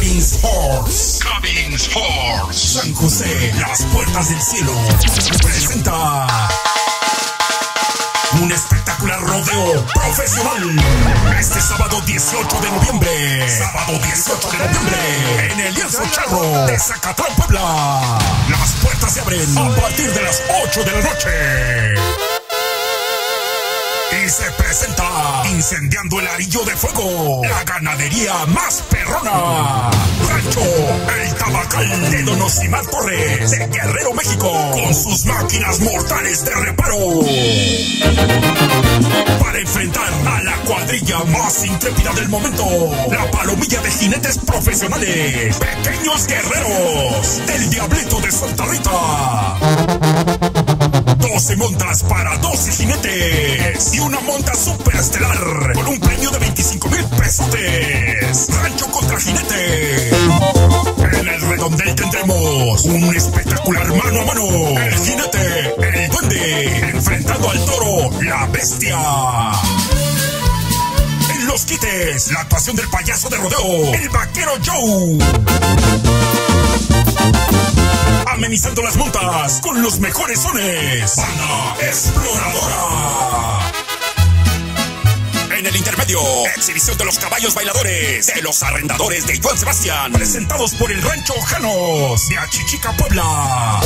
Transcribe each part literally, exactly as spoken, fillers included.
Cabins Horse. Cabins Horse. San José, las puertas del cielo. Presenta un espectacular rodeo profesional. Este sábado dieciocho de noviembre. Sábado dieciocho de noviembre. En el Lienzo Charro de Zacatlán, Puebla. Las puertas se abren a partir de las ocho de la noche. Y se presenta Incendiando el Arillo de Fuego, la ganadería más perrona. Rancho El Tabacal de Don Osimar Torres, de Guerrero, México, con sus máquinas mortales de reparo. Para enfrentar a la cuadrilla más intrépida del momento, la palomilla de jinetes profesionales, Pequeños Guerreros, del Diablito de Santa Rita. doce montas para doce jinetes y una monta superestelar con un premio de veinticinco mil pesotes. Rancho contra jinete. En el redondel tendremos un espectacular mano a mano. El jinete, el duende, enfrentando al toro, la bestia. En los quites, la actuación del payaso de rodeo, el vaquero Joe. Amenizando las montas con los mejores sones, Banda Exploradora. En el intermedio, exhibición de los caballos bailadores de los arrendadores de Joan Sebastián, presentados por el Rancho Janos de Achichica, Puebla.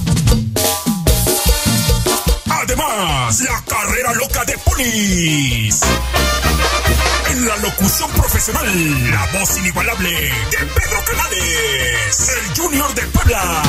Además, la carrera loca de ponis. En la locución profesional, la voz inigualable de Pedro Canales, el Junior de Puebla.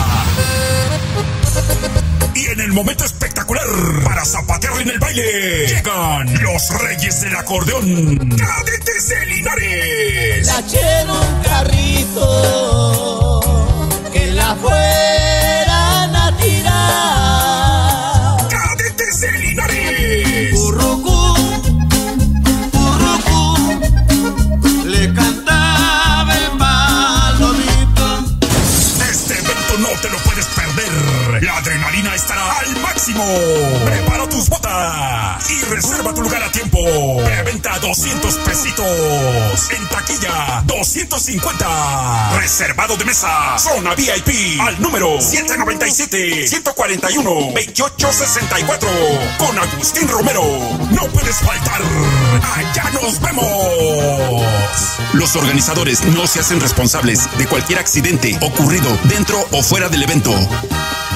Y en el momento espectacular, para zapatear en el baile, llegan los reyes del acordeón, Cadetes de Linares. La quiero un carrito, que la fueran a tirar. Cadetes de Linares. Currucú, currucú, le cantaba el palomito. Este evento no te lo puedes perder. La adrenalina estará al máximo. Prepara tus botas y reserva tu lugar a tiempo. Preventa doscientos pesitos. En taquilla doscientos cincuenta. Reservado de mesa. Zona V I P al número siete noventa y siete, ciento cuarenta y uno, veintiocho sesenta y cuatro. Con Agustín Romero. No puedes faltar. Allá nos vemos. Los organizadores no se hacen responsables de cualquier accidente ocurrido dentro o fuera del evento.